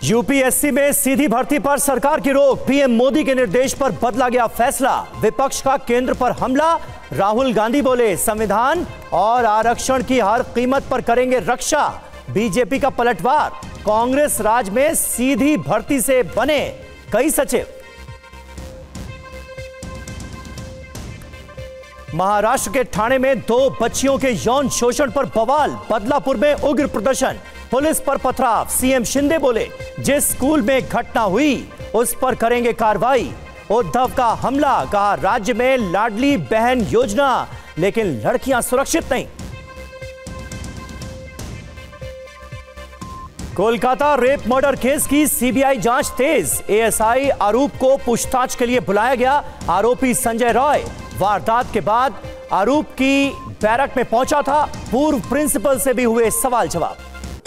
UPSC में सीधी भर्ती पर सरकार की रोक। पीएम मोदी के निर्देश पर बदला गया फैसला। विपक्ष का केंद्र पर हमला। राहुल गांधी बोले संविधान और आरक्षण की हर कीमत पर करेंगे रक्षा। बीजेपी का पलटवार। कांग्रेस राज में सीधी भर्ती से बने कई सचिव। महाराष्ट्र के ठाणे में 2 बच्चियों के यौन शोषण पर बवाल। बदलापुर में उग्र प्रदर्शन। पुलिस पर पथराव। सीएम शिंदे बोले जिस स्कूल में घटना हुई उस पर करेंगे कार्रवाई। उद्धव का हमला। कहा राज्य में लाडली बहन योजना लेकिन लड़कियां सुरक्षित नहीं। कोलकाता रेप मर्डर केस की सीबीआई जांच तेज। एएसआई आरूप को पूछताछ के लिए बुलाया गया। आरोपी संजय रॉय वारदात के बाद आरूप की बैरक में पहुंचा था। पूर्व प्रिंसिपल से भी हुए सवाल जवाब।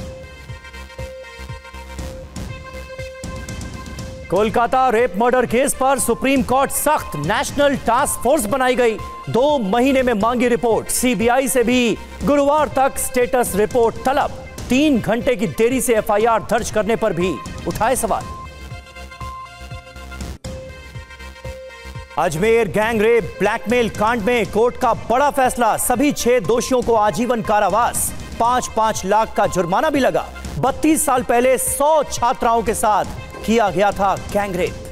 कोलकाता रेप मर्डर केस पर सुप्रीम कोर्ट सख्त। नेशनल टास्क फोर्स बनाई गई। 2 महीने में मांगी रिपोर्ट। सीबीआई से भी गुरुवार तक स्टेटस रिपोर्ट तलब। 3 घंटे की देरी से एफआईआर दर्ज करने पर भी उठाए सवाल। अजमेर गैंगरेप ब्लैकमेल कांड में कोर्ट का बड़ा फैसला। सभी 6 दोषियों को आजीवन कारावास। 5-5 लाख का जुर्माना भी लगा। 32 साल पहले 100 छात्राओं के साथ किया गया था गैंगरेप।